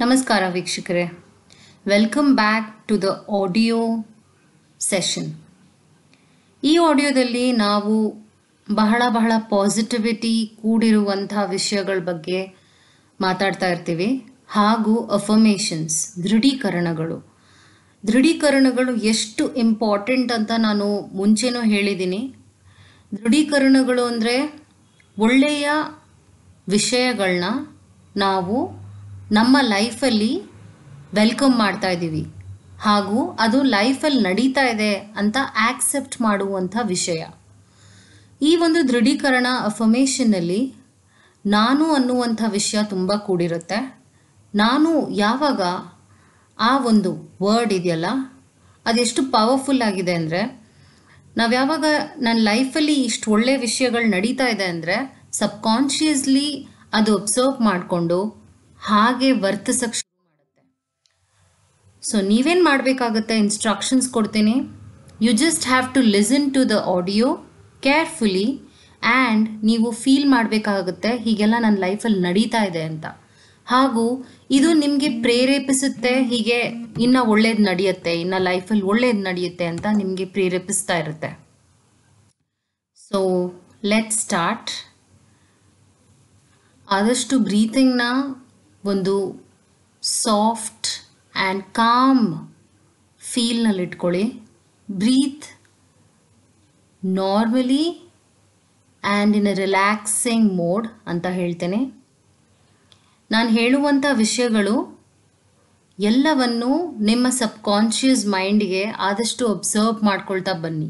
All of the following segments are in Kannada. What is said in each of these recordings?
ನಮಸ್ಕಾರ ವೀಕ್ಷಕರೇ, welcome back to the audio session. ಈ ಆಡಿಯೋದಲ್ಲಿ ನಾವು ಬಹಳ ಪಾಸಿಟಿವಿಟಿ ಕೂಡಿರುವಂಥ ವಿಷಯಗಳ ಬಗ್ಗೆ ಮಾತಾಡ್ತಾ ಇರ್ತೀವಿ. ಹಾಗೂ ಅಫರ್ಮೇಷನ್ಸ್, ದೃಢೀಕರಣಗಳು ಎಷ್ಟು ಇಂಪಾರ್ಟೆಂಟ್ ಅಂತ ನಾನು ಮುಂಚೆನೂ ಹೇಳಿದ್ದೀನಿ. ದೃಢೀಕರಣಗಳು ಅಂದರೆ ಒಳ್ಳೆಯ ವಿಷಯಗಳನ್ನ ನಾವು ನಮ್ಮ ಲೈಫಲ್ಲಿ ವೆಲ್ಕಮ್ ಮಾಡ್ತಾ ಇದ್ದೀವಿ ಹಾಗೂ ಅದು ಲೈಫಲ್ಲಿ ನಡೀತಾ ಇದೆ ಅಂತ ಆಕ್ಸೆಪ್ಟ್ ಮಾಡುವಂಥ ವಿಷಯ. ಈ ಒಂದು ದೃಢೀಕರಣ ಅಫರ್ಮೇಷನ್ನಲ್ಲಿ ನಾನು ಅನ್ನುವಂಥ ವಿಷಯ ತುಂಬ ಕೂಡಿರುತ್ತೆ. ನಾನು ಯಾವಾಗ ಆ ಒಂದು ವರ್ಡ್ ಇದೆಯಲ್ಲ, ಅದೆಷ್ಟು ಪವರ್ಫುಲ್ ಆಗಿದೆ ಅಂದರೆ, ನಾವು ಯಾವಾಗ ನನ್ನ ಲೈಫಲ್ಲಿ ಇಷ್ಟು ಒಳ್ಳೆಯ ವಿಷಯಗಳು ನಡೀತಾ ಇದೆ ಅಂದರೆ ಸಬ್ಕಾನ್ಷಿಯಸ್ಲಿ ಅದು ಅಬ್ಸರ್ವ್ ಮಾಡಿಕೊಂಡು ಹಾಗೆ ವರ್ತಿಸಕ್ಕೆ ಶುರು ಮಾಡುತ್ತೆ. ಸೊ ನೀವೇನು ಮಾಡಬೇಕಾಗುತ್ತೆ, ಇನ್ಸ್ಟ್ರಕ್ಷನ್ಸ್ ಕೊಡ್ತೀನಿ. You just have to listen to the audio carefully and ನೀವು ಫೀಲ್ ಮಾಡಬೇಕಾಗುತ್ತೆ ಹೀಗೆಲ್ಲ ನನ್ನ ಲೈಫಲ್ಲಿ ನಡೀತಾ ಇದೆ ಅಂತ. ಹಾಗೂ ಇದು ನಿಮಗೆ ಪ್ರೇರೇಪಿಸುತ್ತೆ, ಹೀಗೆ ಇನ್ನು ಒಳ್ಳೇದು ನಡೆಯುತ್ತೆ, ಇನ್ನು ಲೈಫಲ್ಲಿ ಒಳ್ಳೇದು ನಡೆಯುತ್ತೆ ಅಂತ ನಿಮಗೆ ಪ್ರೇರೇಪಿಸ್ತಾ ಇರುತ್ತೆ. So let start. ಆದಷ್ಟು ಬ್ರೀತಿಂಗ್ನ ಒಂದು ಸಾಫ್ಟ್ ಆ್ಯಂಡ್ ಕಾಮ್ ಫೀಲ್ನಲ್ಲಿ ಇಟ್ಕೊಳ್ಳಿ. Breathe normally and in a relaxing mode ಅಂತ ಹೇಳ್ತೇನೆ. ನಾನು ಹೇಳುವಂಥ ವಿಷಯಗಳು ಎಲ್ಲವನ್ನು ನಿಮ್ಮ ಸಬ್ಕಾನ್ಷಿಯಸ್ ಮೈಂಡ್ಗೆ ಆದಷ್ಟು ಅಬ್ಸರ್ವ್ ಮಾಡ್ಕೊಳ್ತಾ ಬನ್ನಿ.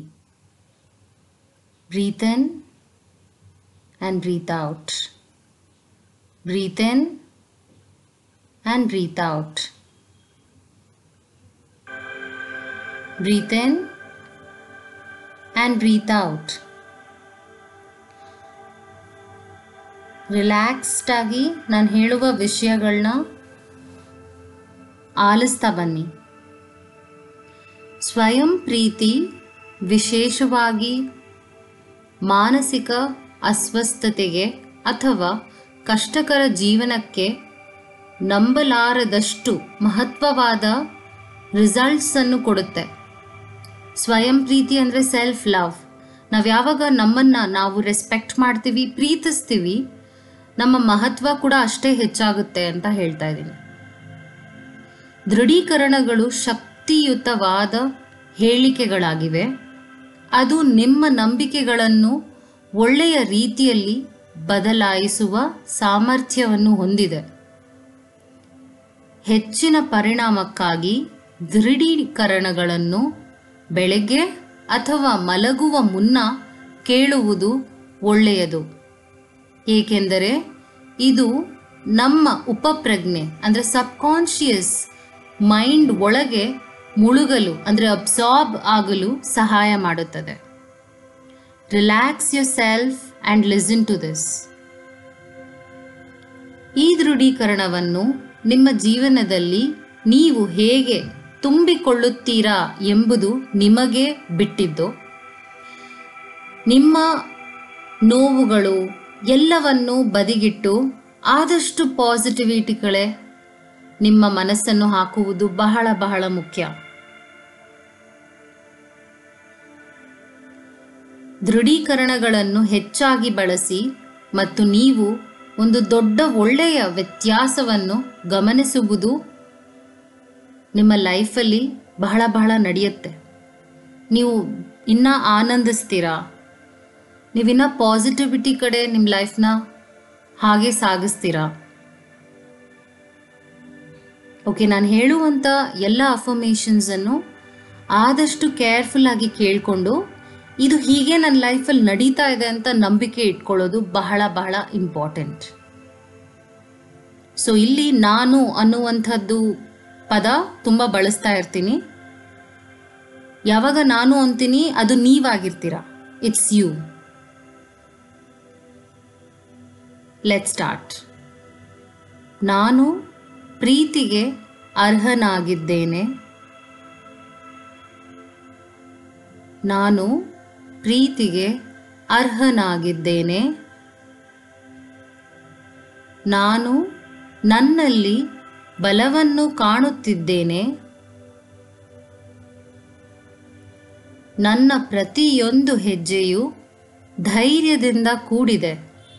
Breathe in and breathe out. Breathe in and breathe out. Breathe in and breathe out. Relaxed ಆಗಿ ನಾನು ಹೇಳುವ ವಿಷಯಗಳನ್ನ ಆಲಿಸ್ತಾ ಬನ್ನಿ. ಸ್ವಯಂ ಪ್ರೀತಿ ವಿಶೇಷವಾಗಿ ಮಾನಸಿಕ ಅಸ್ವಸ್ಥತೆಗೆ ಅಥವಾ ಕಷ್ಟಕರ ಜೀವನಕ್ಕೆ ನಂಬಲಾರದಷ್ಟು ಮಹತ್ವವಾದ ರಿಸಲ್ಟ್ಸನ್ನು ಕೊಡುತ್ತೆ. ಸ್ವಯಂ ಪ್ರೀತಿ ಅಂದರೆ ಸೆಲ್ಫ್ ಲವ್. ನಾವು ಯಾವಾಗ ನಮ್ಮನ್ನು ನಾವು ರೆಸ್ಪೆಕ್ಟ್ ಮಾಡ್ತೀವಿ, ಪ್ರೀತಿಸ್ತೀವಿ, ನಮ್ಮ ಮಹತ್ವ ಕೂಡ ಅಷ್ಟೇ ಹೆಚ್ಚಾಗುತ್ತೆ ಅಂತ ಹೇಳ್ತಾ ಇದ್ದೀನಿ. ದೃಢೀಕರಣಗಳು ಶಕ್ತಿಯುತವಾದ ಹೇಳಿಕೆಗಳಾಗಿವೆ. ಅದು ನಿಮ್ಮ ನಂಬಿಕೆಗಳನ್ನು ಒಳ್ಳೆಯ ರೀತಿಯಲ್ಲಿ ಬದಲಾಯಿಸುವ ಸಾಮರ್ಥ್ಯವನ್ನು ಹೊಂದಿದೆ. ಹೆಚ್ಚಿನ ಪರಿಣಾಮಕ್ಕಾಗಿ ದೃಢೀಕರಣಗಳನ್ನು ಬೆಳಗ್ಗೆ ಅಥವಾ ಮಲಗುವ ಮುನ್ನ ಕೇಳುವುದು ಒಳ್ಳೆಯದು. ಏಕೆಂದರೆ ಇದು ನಮ್ಮ ಉಪಪ್ರಜ್ಞೆ ಅಂದರೆ ಸಬ್ಕಾನ್ಷಿಯಸ್ ಮೈಂಡ್ ಒಳಗೆ ಮುಳುಗಲು ಅಂದರೆ ಅಬ್ಸಾರ್ಬ್ ಆಗಲು ಸಹಾಯ ಮಾಡುತ್ತದೆ. Relax yourself and listen to this. ಈ ದೃಢೀಕರಣವನ್ನು ನಿಮ್ಮ ಜೀವನದಲ್ಲಿ ನೀವು ಹೇಗೆ ತುಂಬಿಕೊಳ್ಳುತ್ತೀರಾ ಎಂಬುದು ನಿಮಗೆ ಬಿಟ್ಟಿದ್ದು. ನಿಮ್ಮ ನೋವುಗಳು ಎಲ್ಲವನ್ನೂ ಬದಿಗಿಟ್ಟು ಆದಷ್ಟು ಪಾಸಿಟಿವಿಟಿ ಕಡೆ ನಿಮ್ಮ ಮನಸ್ಸನ್ನು ಹಾಕುವುದು ಬಹಳ ಮುಖ್ಯ. ದೃಢೀಕರಣಗಳನ್ನು ಹೆಚ್ಚಾಗಿ ಬಳಸಿ ಮತ್ತು ನೀವು ಒಂದು ದೊಡ್ಡ ಒಳ್ಳೆಯ ವ್ಯತ್ಯಾಸವನ್ನು ಗಮನಿಸುವುದು ನಿಮ್ಮ ಲೈಫಲ್ಲಿ ಬಹಳ ನಡೆಯುತ್ತೆ. ನೀವು ಇನ್ನೂ ಆನಂದಿಸ್ತೀರಾ, ನೀವಿನ್ನ ಪಾಸಿಟಿವಿಟಿ ಕಡೆ ನಿಮ್ಮ ಲೈಫ್ನ ಹಾಗೆ ಸಾಗಿಸ್ತೀರಾ. ಓಕೆ, ನಾನು ಹೇಳುವಂಥ ಎಲ್ಲ ಅಫರ್ಮೇಷನ್ಸನ್ನು ಆದಷ್ಟು ಕೇರ್ಫುಲ್ಲಾಗಿ ಕೇಳಿಕೊಂಡು ಇದು ಹೀಗೆ ನನ್ನ ಲೈಫಲ್ಲಿ ನಡೀತಾ ಇದೆ ಅಂತ ನಂಬಿಕೆ ಇಟ್ಕೊಳ್ಳೋದು ಬಹಳ ಇಂಪಾರ್ಟೆಂಟ್. ಸೊ ಇಲ್ಲಿ ನಾನು ಅನ್ನುವಂಥದ್ದು ಪದ ತುಂಬ ಬಳಸ್ತಾ ಇರ್ತೀನಿ. ಯಾವಾಗ ನಾನು ಅಂತೀನಿ ಅದು ನೀವಾಗಿರ್ತೀರ, ಇಟ್ಸ್ ಯು. Let start. ನಾನು ಪ್ರೀತಿಗೆ ಅರ್ಹನಾಗಿದ್ದೇನೆ. ನಾನು ಪ್ರೀತಿಗೆ ಅರ್ಹನಾಗಿದ್ದೇನೆ. ನಾನು ನನ್ನಲ್ಲಿ ಬಲವನ್ನು ಕಾಣುತ್ತಿದ್ದೇನೆ. ನನ್ನ ಪ್ರತಿಯೊಂದು ಹೆಜ್ಜೆಯು ಧೈರ್ಯದಿಂದ ಕೂಡಿದೆ.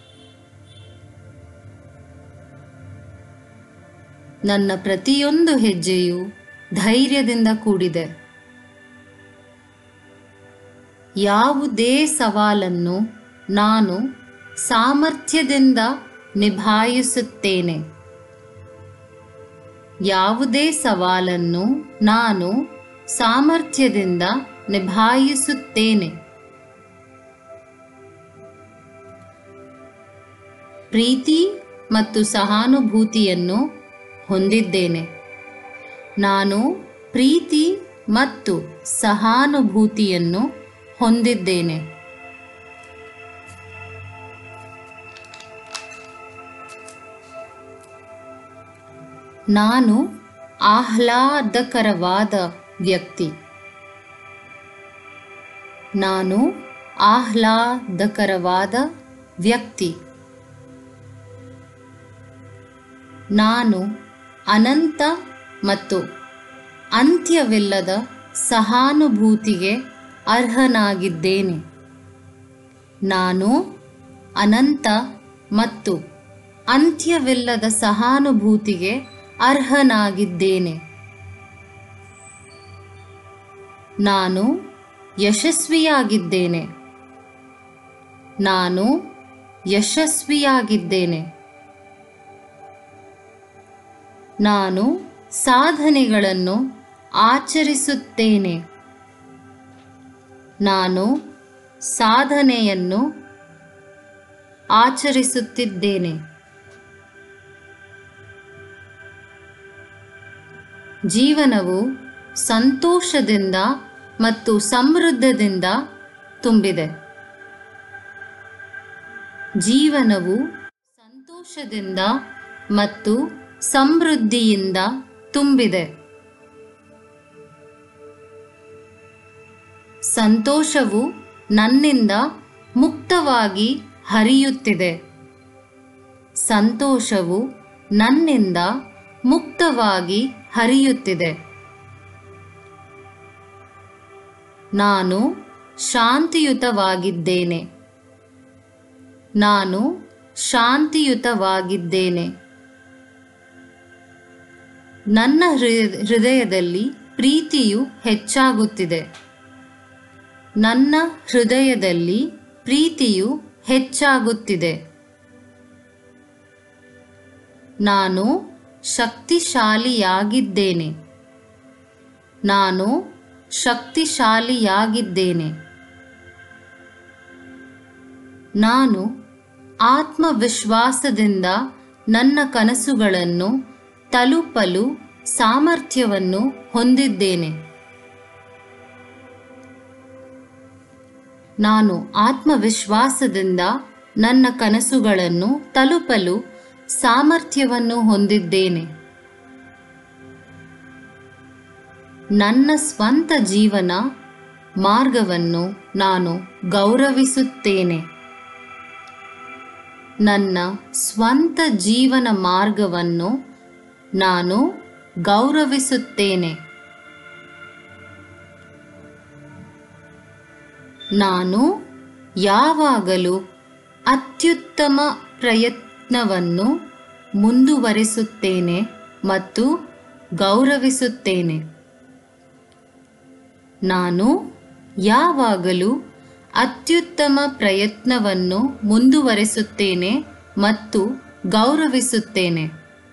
ನನ್ನ ಪ್ರತಿಯೊಂದು ಹೆಜ್ಜೆಯು ಧೈರ್ಯದಿಂದ ಕೂಡಿದೆ. ಯಾವುದೇ ಸವಾಲನ್ನು ನಾನು ಸಾಮರ್ಥ್ಯದಿಂದ ನಿಭಾಯಿಸುತ್ತೇನೆ. ಯಾವುದೇ ಸವಾಲನ್ನು ನಾನು ಸಾಮರ್ಥ್ಯದಿಂದ ನಿಭಾಯಿಸುತ್ತೇನೆ. ಪ್ರೀತಿ ಮತ್ತು ಸಹಾನುಭೂತಿಯನ್ನು ಹೊಂದಿದ್ದೇನೆ. ನಾನು ಪ್ರೀತಿ ಮತ್ತು ಸಹಾನುಭೂತಿಯನ್ನು ಹೊಂದಿದ್ದೇನೆ. ನಾನು ಆಹ್ಲಾದಕರವಾದ ವ್ಯಕ್ತಿ. ನಾನು ಆಹ್ಲಾದಕರವಾದ ವ್ಯಕ್ತಿ. ನಾನು ಅನಂತ ಮತ್ತು ಅಂತ್ಯವಿಲ್ಲದ ಸಹಾನುಭೂತಿಗೆ ಅರ್ಹನಾಗಿದ್ದೇನೆ. ನಾನು ಅನಂತ ಮತ್ತು ಅಂತ್ಯವಿಲ್ಲದ ಸಹಾನುಭೂತಿಗೆ ಅರ್ಹನಾಗಿದ್ದೇನೆ. ನಾನು ಯಶಸ್ವಿಯಾಗಿದ್ದೇನೆ. ನಾನು ಯಶಸ್ವಿಯಾಗಿದ್ದೇನೆ. ನಾನು ಸಾಧನೆಗಳನ್ನು ಆಚರಿಸುತ್ತೇನೆ. ನಾನು ಸಾಧನೆಯನ್ನು ಆಚರಿಸುತ್ತಿದ್ದೇನೆ. ಜೀವನವು ಸಂತೋಷದಿಂದ ಮತ್ತು ಸಮೃದ್ಧದಿಂದ ತುಂಬಿದೆ. ಜೀವನವು ಸಂತೋಷದಿಂದ ಮತ್ತು ಸಮೃದ್ಧಿಯಿಂದ ತುಂಬಿದೆ. ಸಂತೋಷವು ನನ್ನಿಂದ ಮುಕ್ತವಾಗಿ ಹರಿಯುತ್ತಿದೆ. ಸಂತೋಷವು ನನ್ನಿಂದ ಮುಕ್ತವಾಗಿ ಹರಿಯುತ್ತಿದೆ. ನಾನು ಶಾಂತಿಯುತವಾಗಿದ್ದೇನೆ. ನಾನು ಶಾಂತಿಯುತವಾಗಿದ್ದೇನೆ. ನನ್ನ ಹೃದಯದಲ್ಲಿ ಪ್ರೀತಿಯು ಹೆಚ್ಚಾಗುತ್ತಿದೆ. ನನ್ನ ಹೃದಯದಲ್ಲಿ ಪ್ರೀತಿಯು ಹೆಚ್ಚಾಗುತ್ತಿದೆ. ನಾನು ಶಕ್ತಿಶಾಲಿಯಾಗಿದ್ದೇನೆ. ನಾನು ಶಕ್ತಿಶಾಲಿಯಾಗಿದ್ದೇನೆ. ನಾನು ಆತ್ಮವಿಶ್ವಾಸದಿಂದ ನನ್ನ ಕನಸುಗಳನ್ನು ತಲುಪಲು ಸಾಮರ್ಥ್ಯವನ್ನು ಹೊಂದಿದ್ದೇನೆ. ನಾನು ಆತ್ಮವಿಶ್ವಾಸದಿಂದ ನನ್ನ ಕನಸುಗಳನ್ನು ತಲುಪಲು ಸಾಮರ್ಥ್ಯವನ್ನು ಹೊಂದಿದ್ದೇನೆ. ನನ್ನ ಸ್ವಂತ ಜೀವನ ಮಾರ್ಗವನ್ನು ನಾನು ಗೌರವಿಸುತ್ತೇನೆ. ನನ್ನ ಸ್ವಂತ ಜೀವನ ಮಾರ್ಗವನ್ನು ನಾನು ಗೌರವಿಸುತ್ತೇನೆ. ನಾನು ಯಾವಾಗಲೂ ಅತ್ಯುತ್ತಮ ಪ್ರಯತ್ನವನ್ನು ಮುಂದುವರಿಸುತ್ತೇನೆ ಮತ್ತು ಗೌರವಿಸುತ್ತೇನೆ. ನಾನು ಯಾವಾಗಲೂ ಅತ್ಯುತ್ತಮ ಪ್ರಯತ್ನವನ್ನು ಮುಂದುವರಿಸುತ್ತೇನೆ ಮತ್ತು ಗೌರವಿಸುತ್ತೇನೆ.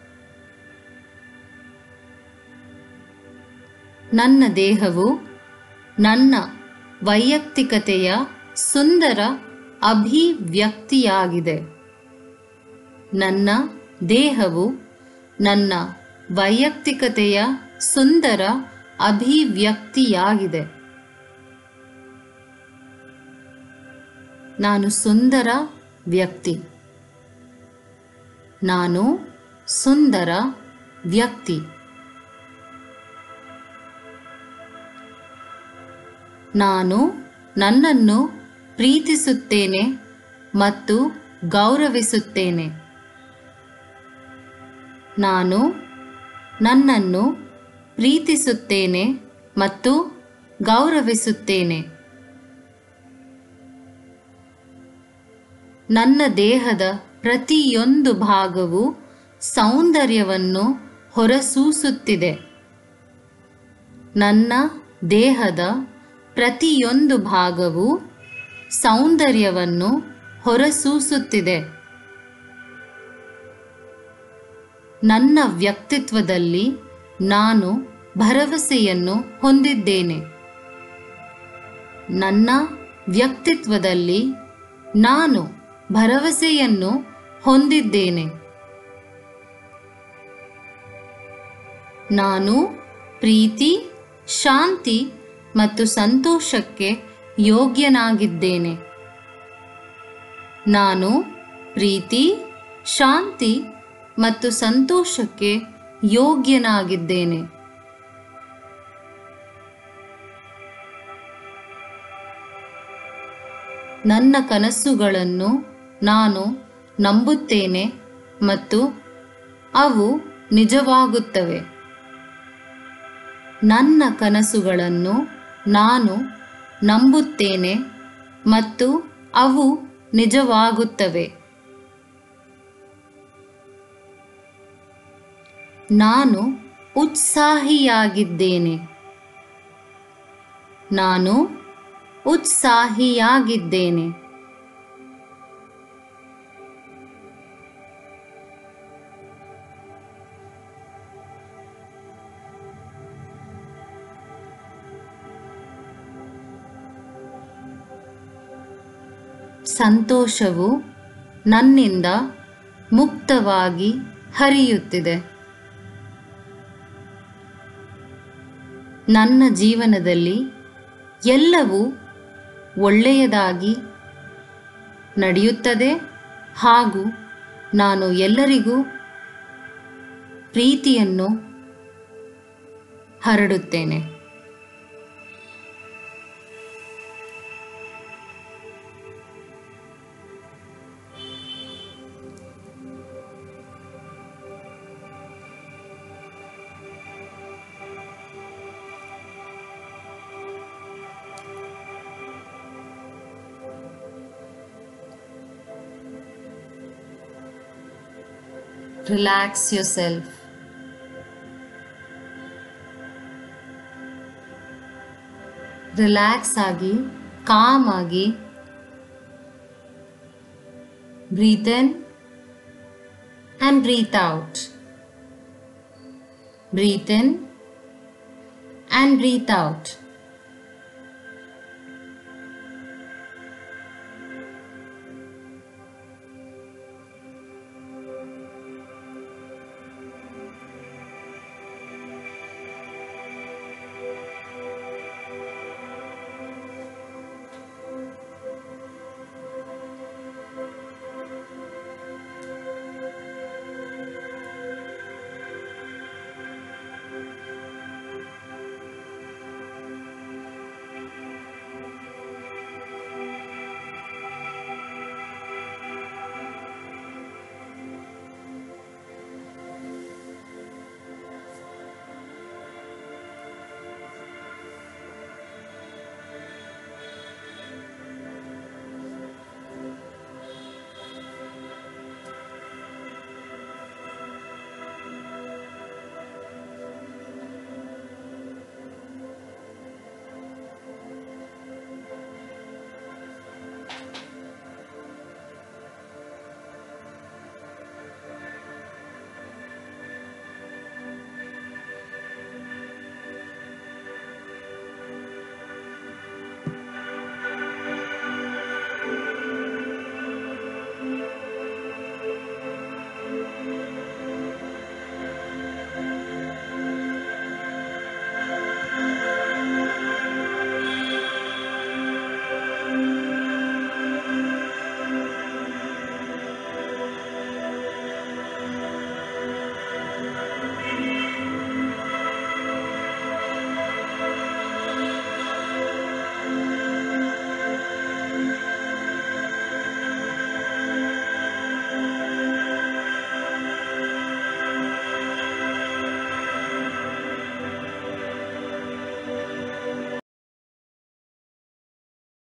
ನನ್ನ ದೇಹವು ನನ್ನ ವೈಯಕ್ತಿಕತೆಯ ಸುಂದರ ಅಭಿವ್ಯಕ್ತಿಯಾಗಿದೆ. ನನ್ನ ದೇಹವು ನನ್ನ ವೈಯಕ್ತಿಕತೆಯ ಸುಂದರ ಅಭಿವ್ಯಕ್ತಿಯಾಗಿದೆ. ನಾನು ಸುಂದರ ವ್ಯಕ್ತಿ. ನಾನು ಸುಂದರ ವ್ಯಕ್ತಿ. ನಾನು ನನ್ನನ್ನು ಪ್ರೀತಿಸುತ್ತೇನೆ ಮತ್ತು ಗೌರವಿಸುತ್ತೇನೆ. ನಾನು ನನ್ನನ್ನು ಪ್ರೀತಿಸುತ್ತೇನೆ ಮತ್ತು ಗೌರವಿಸುತ್ತೇನೆ. ನನ್ನ ದೇಹದ ಪ್ರತಿಯೊಂದು ಭಾಗವು ಸೌಂದರ್ಯವನ್ನು ಹೊರಸೂಸುತ್ತಿದೆ. ನನ್ನ ದೇಹದ ಪ್ರತಿಯೊಂದು ಭಾಗವು ಸೌಂದರ್ಯವನ್ನು ಹೊರಸೂಸುತ್ತಿದೆ. ನನ್ನ ವ್ಯಕ್ತಿತ್ವದಲ್ಲಿ ನಾನು ಭರವಸೆಯನ್ನು ಹೊಂದಿದ್ದೇನೆ. ನನ್ನ ವ್ಯಕ್ತಿತ್ವದಲ್ಲಿ ನಾನು ಭರವಸೆಯನ್ನು ಹೊಂದಿದ್ದೇನೆ. ನಾನು ಪ್ರೀತಿ, ಶಾಂತಿ ಮತ್ತು ಸಂತೋಷಕ್ಕೆ ಯೋಗ್ಯನಾಗಿದ್ದೇನೆ. ನಾನು ಪ್ರೀತಿ, ಶಾಂತಿ ಮತ್ತು ಸಂತೋಷಕ್ಕೆ ಯೋಗ್ಯನಾಗಿದ್ದೇನೆ. ನನ್ನ ಕನಸುಗಳನ್ನು ನಾನು ನಂಬುತ್ತೇನೆ ಮತ್ತು ಅವು ನಿಜವಾಗುತ್ತವೆ. ನನ್ನ ಕನಸುಗಳನ್ನು ನಾನು ನಂಬುತ್ತೇನೆ ಮತ್ತು ಅವು ನಿಜವಾಗುತ್ತವೆ. ನಾನು ಉತ್ಸಾಹಿಯಾಗಿದ್ದೇನೆ. ನಾನು ಉತ್ಸಾಹಿಯಾಗಿದ್ದೇನೆ. ಸಂತೋಷವು ನನ್ನಿಂದ ಮುಕ್ತವಾಗಿ ಹರಿಯುತ್ತಿದೆ. ನನ್ನ ಜೀವನದಲ್ಲಿ ಎಲ್ಲವೂ ಒಳ್ಳೆಯದಾಗಿ ನಡೆಯುತ್ತದೆ ಹಾಗೂ ನಾನು ಎಲ್ಲರಿಗೂ ಪ್ರೀತಿಯನ್ನು ಹರಡುತ್ತೇನೆ. Relax yourself. ರಿಲ್ಯಾಕ್ಸ್ ಆಗಿ, ಕಾಮ್ ಆಗಿ breathe in and breathe out. Breathe in and breathe out.